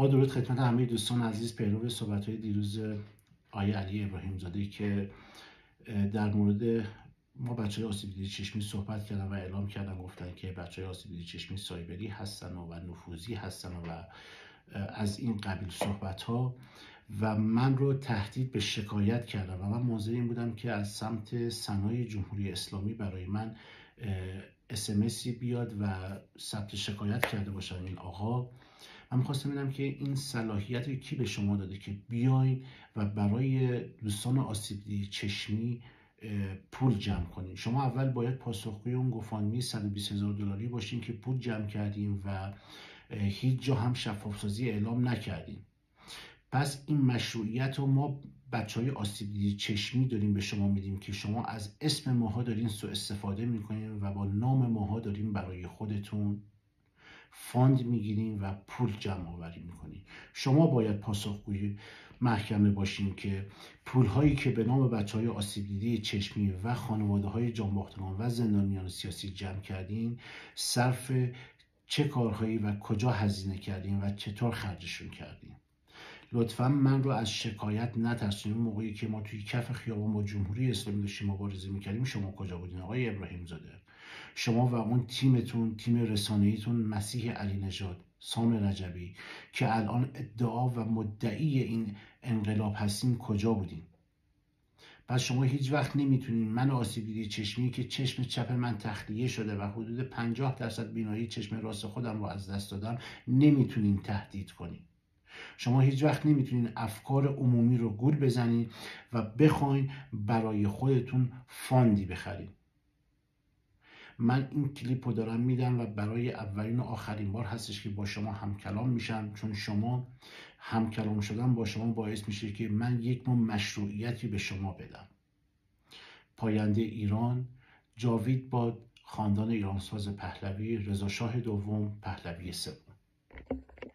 با درود خدمت همه دوستان عزیز، پیرو صحبت‌های دیروز آقای علی ابراهیم زاده که در مورد ما بچه‌های آسیب دیده چشمی صحبت کردن و اعلام کردن، گفتن که بچه‌های آسیب دیده چشمی سایبری هستن و نفوذی هستن و از این قبیل صحبت‌ها و من رو تهدید به شکایت کردن و من منتظر این بودم که از سمت سنای جمهوری اسلامی برای من اسمسی بیاد و ثبت شکایت کرده باشن این آقا. من می‌خواستم ببینم که این صلاحیت رو کی به شما داده که بیاین و برای دوستان آسیب دیده چشمی پول جمع کنین. شما اول باید پاسخگوی اون گوفاندمی $120,000 باشین که پول جمع کردیم و هیچ جا هم شفاف‌سازی اعلام نکردیم. پس این مشروعیت رو ما بچهای آسیب دیده چشمی داریم به شما میدیم که شما از اسم ماها دارین سوء استفاده میکنین و با نام ماها دارین برای خودتون فاند میگیرین و پول جمع آوری میکنین. شما باید پاسخگوی محکمه باشین که پول هایی که به نام بچهای آسیب دیده چشمی و خانواده های جانباختگان و زندانیان سیاسی جمع کردین صرف چه کارهایی و کجا هزینه کردین و چطور خرجشون کردین. لطفا من رو از شکایت نترسونید. موقعی که ما توی کف خیابان با جمهوری اسلامی داشتیم مبارزه میکردیم شما کجا بودین آقای ابراهیم زاده؟ شما و اون تیمتون، تیم رسانه‌ایتون مسیح علی نژاد، سام رجبی که الان ادعا و مدعی این انقلاب هستین کجا بودین؟ پس شما هیچ وقت نمیتونین من آسیب دیده چشمی که چشم چپ من تخلیه شده و حدود 50% بینایی چشم راست خودم رو از دست دادم نمیتونین تهدید کنین. شما هیچ وقت نمیتونین افکار عمومی رو گول بزنین و بخواین برای خودتون فاندی بخرین. من این کلیپ رو دارم میدم و برای اولین و آخرین بار هستش که با شما همکلام میشم، چون شما همکلام شدن با شما باعث میشه که من یک نوع مشروعیتی به شما بدم. پاینده ایران، جاوید باد خاندان ایرانساز پهلوی، رضا شاه دوم پهلوی سوم.